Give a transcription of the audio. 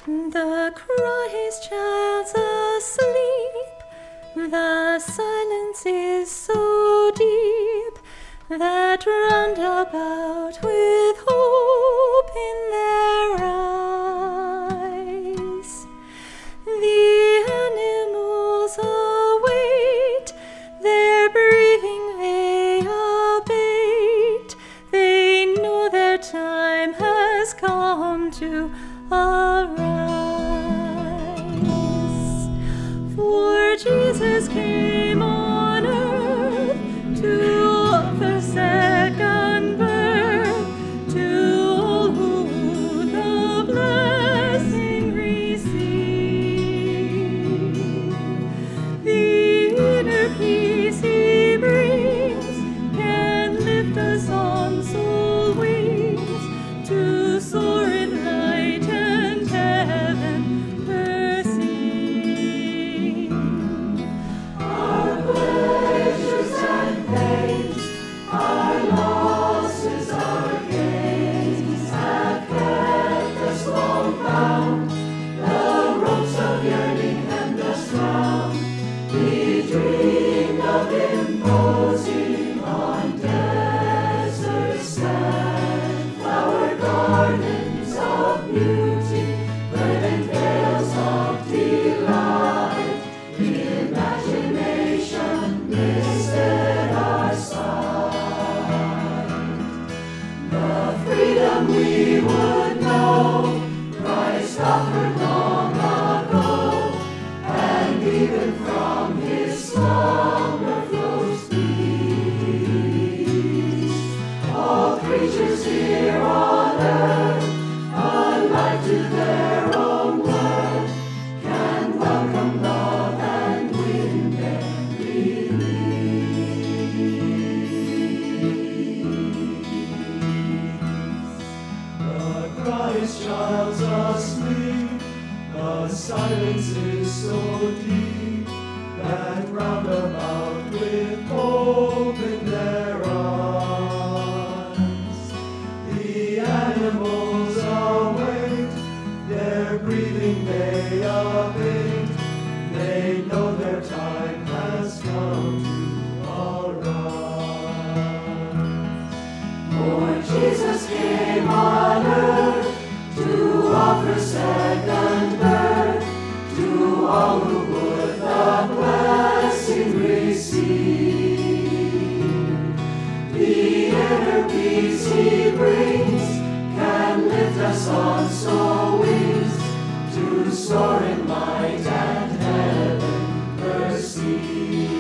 The Christ child's asleep, the silence is so deep that round about with hope in their eyes, the animals await, their breathing they abate. They know their time has come to arise. For Jesus came on earth to offer second birth to all who the blessing receive. The inner peace he brings can lift us on soul wings to soar in light and heaven perceive. Our pleasures and pains, our losses, our gains, have kept us long bound. The ropes of yearning hemmed us round. We dreamed of imposing on desert sand, flower gardens of beauty, verdant vales of delight. Imagination misted our sight. The freedom we would know, Christ offered long ago, and even from his slumber flows peace. All creatures here on earth, alive to their own worth, can welcome love and win their release. The Christ child's asleep, the silence is so deep that round about with hope in their eyes, the animals await, their breathing they abate. They know their time has come to arise. For Jesus came on earth to offer second birth to all who would the blessing receive. The inner peace he brings can lift us on soul wings to soar in light and heaven perceive.